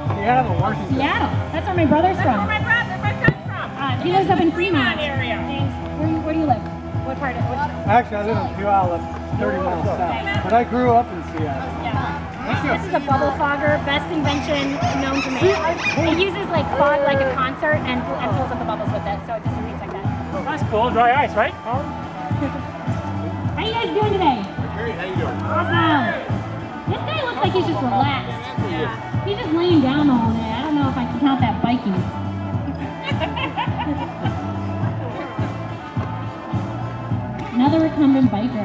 Seattle, Washington. Seattle. That's where my brother's from. That's where my friend's from. He lives up in Fremont area. Thanks. Where do you live? What part of? Actually, I live in Puyallup, 30 miles south. But I grew up in Seattle. Yeah. This is a bubble fogger, best invention known to man. It uses like fog like a concert and fills up the bubbles with it, so it just reads like that. That's cool. Dry ice, right? How you guys doing today? Great, how you doing? Awesome. This guy looks like he's just relaxed. Yeah. He's just laying down all day. I don't know if I can count that biking. Another recumbent biker.